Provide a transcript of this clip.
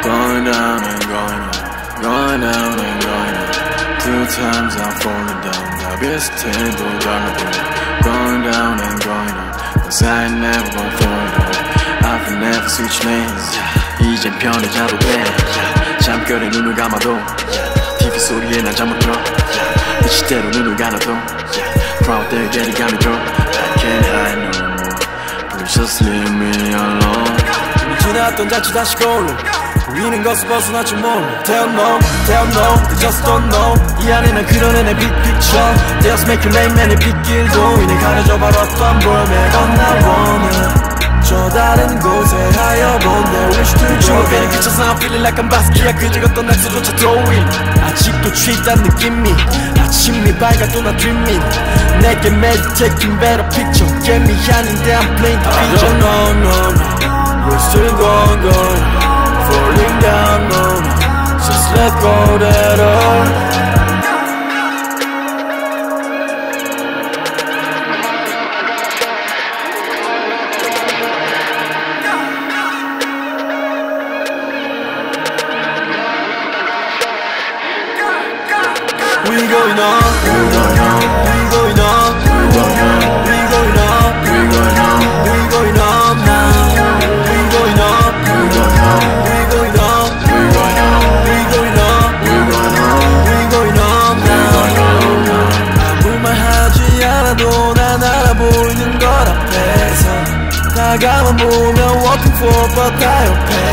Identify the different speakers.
Speaker 1: Going down and going up, going down and going up. 2 times I'm falling down. 다 비슷해 또 달라도. Going down and going up, 'cause I ain't never gonna fall down. I can never switch lanes. 이젠 편해져도 돼. 잠결에 눈을 감아도 TV 소리에 난 잠못 들어. 이 시대로 눈을 가려도 Proud day 게리감이 들어. I can't hide no more. Please just leave me alone.
Speaker 2: 이미 지났던 자취 다시 걸로 보이는 것을 벗어나지 몰라. Tell no, they just don't know. 이 안에 난 그려낸 내 big picture. They just make you lame man 의 빗길도 이내 가려져 바로 어떤 볼매 건나 원해. 저 다른 곳에 하여본데 Wish to 주변에 그쳐서 I'm feeling like I'm 바스키야. 그저 어떤 낙서조차 도일 아직도 취했단 느낌이 아침이 밝아도 난 dreaming. 내게 매일 taking better picture. 게임이 아닌데 I'm playing the vision. No, we're still going falling down, no, just let go that all. We going on, we going on, we going on, we going on, we going on, we going on, we going on now. We going on, we going on, we going on, we going on, we going on, we going on, we going on now. 아무 말 하지 않아도 난 알아보이는 걸 앞에서 다가만 보면 walking for but 다 옆에.